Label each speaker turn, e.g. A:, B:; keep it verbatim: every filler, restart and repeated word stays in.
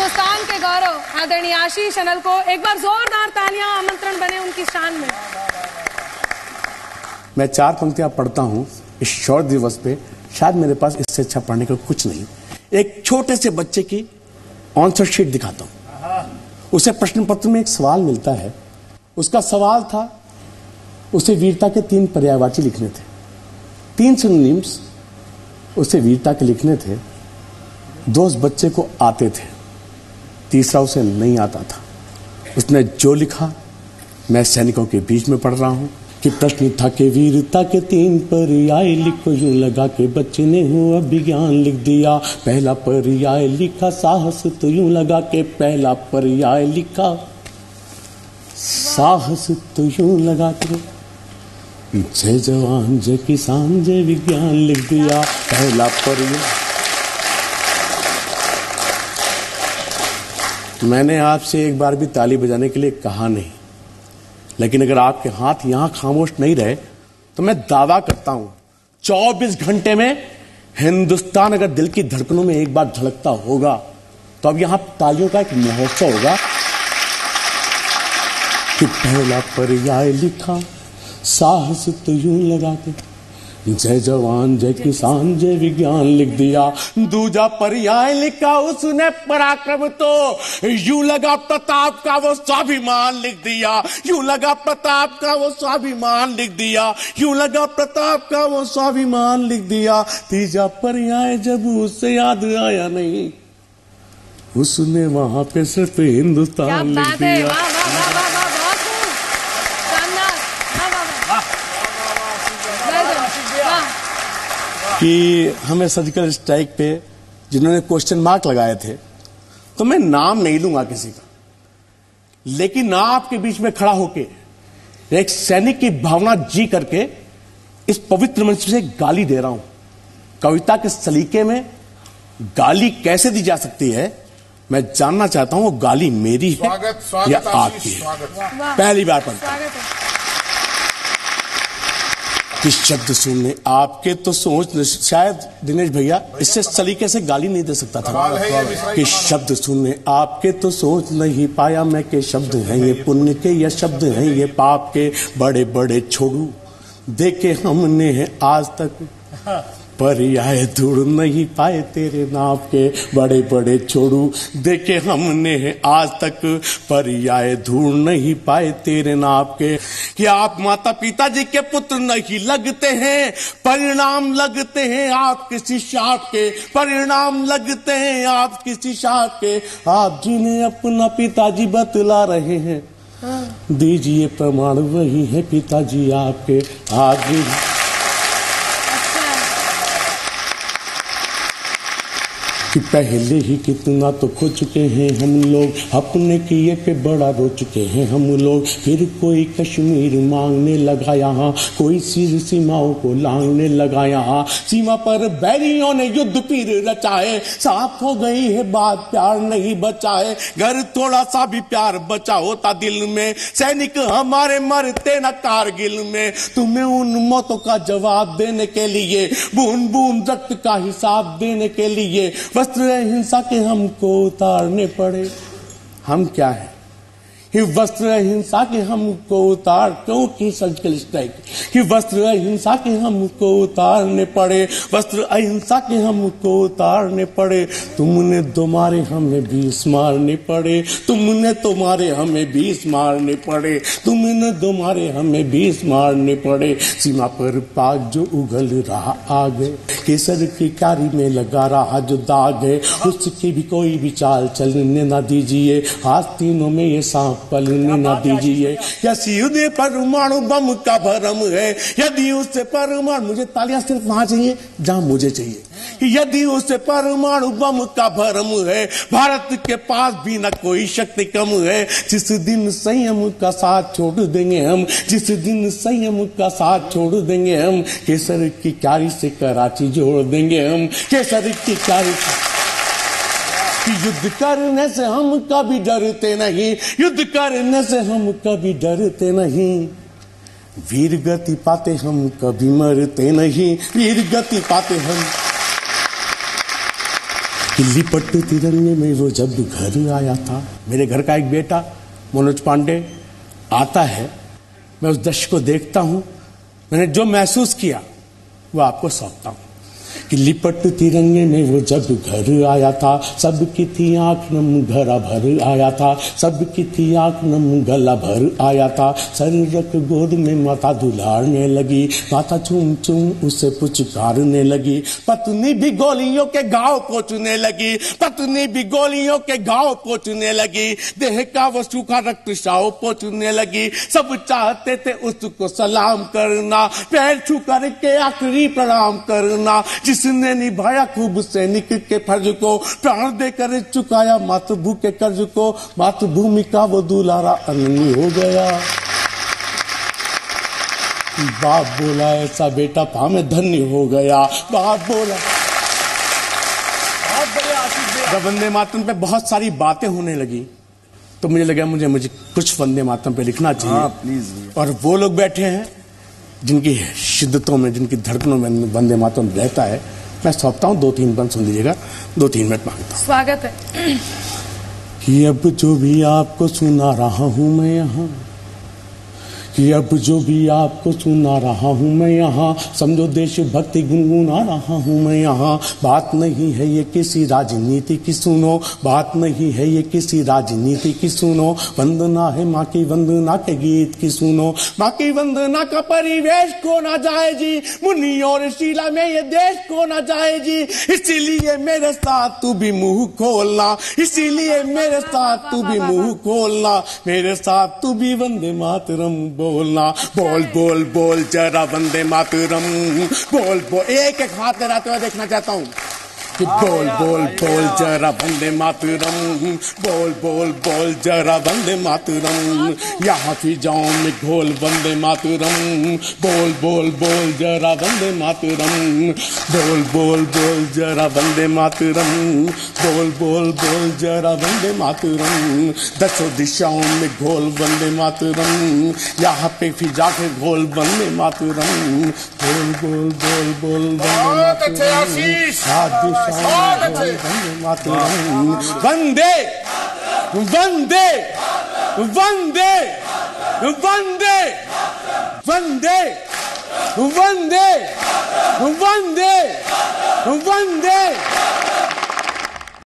A: हिंदुस्तान के गौरव आदरणीय आशीष अनल को एक बार जोरदार तालियां आमंत्रण बने उनकी शान में।
B: मैं चार पंक्तियां पढ़ता हूं इस शौर्य दिवस पे, शायद मेरे पास इससे अच्छा पढ़ने का कुछ नहीं। एक छोटे से बच्चे की आंसर शीट दिखाता हूं। उसे प्रश्न पत्र में एक सवाल मिलता है। उसका सवाल था, उसे वीरता के तीन पर्यायवाची लिखने थे, तीन सिनोनिम्स उसे वीरता के लिखने थे। दो उस बच्चे को आते थे, तीसरा उसे नहीं आता था। उसने जो लिखा मैं सैनिकों के बीच में पढ़ रहा हूं कि प्रश्न था कि वीरता के तीन पर्याय लिखो, यूं लगा के बच्चे ने हुआ विज्ञान लिख दिया। पहला पर्याय लिखा साहस, तो यूं लगा के पहला पर्याय लिखा साहस, तो यूं लगा के जय जवान जय किसान जय विज्ञान लिख दिया। पहला पर्याय। मैंने आपसे एक बार भी ताली बजाने के लिए कहा नहीं, लेकिन अगर आपके हाथ यहां खामोश नहीं रहे तो मैं दावा करता हूं चौबीस घंटे में हिंदुस्तान अगर दिल की धड़कनों में एक बार धड़कता होगा तो अब यहां तालियों का एक महोत्सव होगा कि पहला पर्याय लिखा साहस, तो यूं लगा के जय जवान जय किसान जय विज्ञान लिख दिया। दूजा पर्याय लिखा उसने पराक्रम, तो यूं लगा प्रताप का वो स्वाभिमान लिख दिया। यूं लगा प्रताप का वो स्वाभिमान लिख दिया। यूं लगा प्रताप का वो स्वाभिमान लिख दिया। तीजा पर्याय जब उसे याद आया नहीं, उसने वहां पे सिर्फ हिंदुस्तान लिख दिया। कि हमें सर्जिकल स्ट्राइक पे जिन्होंने क्वेश्चन मार्क लगाए थे, तो मैं नाम नहीं लूंगा किसी का, लेकिन आपके बीच में खड़ा होके एक सैनिक की भावना जी करके इस पवित्र मंच से गाली दे रहा हूं। कविता के सलीके में गाली कैसे दी जा सकती है मैं जानना चाहता हूं। वो गाली मेरी है स्वागत, स्वागत, या आपकी है? पहली बार पढ़ता कि शब्द सुनने आपके तो सोच, शायद दिनेश भैया इससे सलीके से गाली नहीं दे सकता था कि शब्द सुनने आपके तो सोच नहीं पाया मैं के शब्द हैं ये पुण्य के या शब्द हैं ये पाप के। बड़े बड़े छोड़ू देखे हमने हैं आज तक, पर्याय ढूंढ नहीं पाए तेरे नाम के। बड़े बड़े छोड़ू देखे हमने हैं आज तक, पर्याय ढूंढ नहीं पाए तेरे नाम के। कि आप माता पिता जी के पुत्र नहीं लगते हैं, परिणाम लगते हैं आप किसी शाप के। परिणाम लगते हैं आप किसी शाप के। आप जिन्हें अपना पिताजी बतला रहे हैं, दीजिए प्रमाण वही है पिताजी आपके। आप कि पहले ही कितना तो खो चुके हैं हम लोग, अपने किए पे बड़ा रो चुके हैं हम लोग। फिर कोई कश्मीर मांगने लगा यहाँ, कोई सिर सीमाओं को लांगने लगा यहाँ। सीमा पर बैरियों ने युद्ध पीर रचाए, साफ हो गई है बात प्यार नहीं बचाए। घर थोड़ा सा भी प्यार बचा होता दिल में, सैनिक हमारे मरते न कारगिल में। तुम्हें उन मौतों का जवाब देने के लिए, बूंद बूंद रक्त का हिसाब देने के लिए वस्त्र हिंसा के हमको उतारने पड़े। हम क्या है? वस्त्र हिंसा के हमको उतार, क्योंकि सर्जिकल स्ट्राइक कि वस्त्र अहिंसा के हमको उतारने पड़े। वस्त्र अहिंसा के हमको उतारने पड़े। तुमने दो मारे हमें बीस मारने पड़े। तुमने तो मारे हमें बीस मारने पड़े। तुमने दो मारे हमें बीस मारने पड़े। सीमा पर पाक जो उगल रहा आगे, केसर की कारी में लगा रहा जो दाग है, उसकी भी कोई भी चाल चलने ना दीजिए। आज तीनों में ये सांप पलने ना दीजिए। यदि उसे परमाणु बम का भरम है, यदि उससे परमाणु, मुझे तालियां सिर्फ वहां चाहिए जहां मुझे चाहिए। यदि उससे परमाणु बम का भरम है, भारत के पास भी न कोई शक्ति कम है। जिस दिन संयम का साथ छोड़ देंगे हम, जिस दिन संयम का साथ छोड़ देंगे हम, केसर की क्यारी से कराची जोड़ देंगे हम। केसर की क्यारी कि युद्ध करने से हम कभी डरते नहीं, युद्ध करने से हम कभी डरते नहीं। वीर गति पाते हम कभी मरते नहीं, वीर गति पाते हम कि लिपट तिरंगे में वो जब घर आया था। मेरे घर का एक बेटा मनोज पांडे आता है, मैं उस दृश्य को देखता हूं, मैंने जो महसूस किया वो आपको सौंपता हूं कि लिपट तिरंगे में वो जब घर आया था, सबकी थी आंख नम घरा भर आया था, सबकी थी आंख नम गला भर आया था। सर रख गोद में माता दुलारने लगी, माता चूम चूम उसे पुचकारने लगी। पत्नी भी गोलियों के घाव पोंछने लगी, पत्नी भी गोलियों के घाव पोंछने लगी, देह का वो सूखा रक्तस्राव पोंछने लगी। सब चाहते थे उसको सलाम करना, पैर छू करके आखिरी प्रणाम करना। जिसने निभाया खूब सैनिक के फर्ज को, प्राण देकर चुकाया मातृभूमि के कर्ज को, मातृभूमि का वो दुलारा अनन्य हो गया। बाप बोला ऐसा बेटा पा मैं धन्य हो गया। बाप बोला। जब वंदे मातरम पे बहुत सारी बातें होने लगी तो मुझे लगा मुझे मुझे कुछ वंदे मातरम पे लिखना चाहिए।
C: हाँ, प्लीज।
B: और वो लोग बैठे हैं जिनकी शिद्दतों में, जिनकी धड़कनों में वंदे मातरम रहता है। मैं सौंपता हूँ, दो तीन बंद सुन लीजिएगा, दो तीन मिनट मांगता हूँ।
A: स्वागत है।
B: कि अब जो भी आपको सुना रहा हूँ मैं यहाँ, कि अब जो भी आपको सुना रहा हूँ मैं यहाँ, समझो देश भक्ति गुनगुना रहा हूँ मैं यहाँ। बात नहीं है ये किसी राजनीति की सुनो, बात नहीं है ये किसी राजनीति की सुनो, वंदना है माँ की वंदना के गीत की सुनो। माँ की वंदना का परिवेश को ना जाए जी, मुनि और शीला में ये देश को ना जाए जी। इसीलिए मेरे साथ तू भी मुंह खोलना, इसीलिए मेरे साथ तू भी मुंह खोलना, मेरे साथ तू भी वंदे मातरम बोलना। बोल बोल बोल जरा वंदे मातरम, बोल बोल। एक एक हाथ लहराते हुए देखना चाहता हूँ कि बोल बोल बोल जरा वंदे मातरम, बोल बोल बोल जरा वंदे मातरम। यहाँ फिजाओं में घोल वंदे मातरम, बोल बोल बोल जरा वंदे मातरम, बोल बोल बोल जरा वंदे मातरम, बोल बोल बोल जरा वंदे मातरम। दसों दिशाओं में घोल वंदे मातरम, यहाँ पे फिजा के घोल वंदे मातरम, बोल बोल बोल बोल वंदे मातरम। वंदे वंदे वंदे वंदे वंदे वंदे वंदे वंदे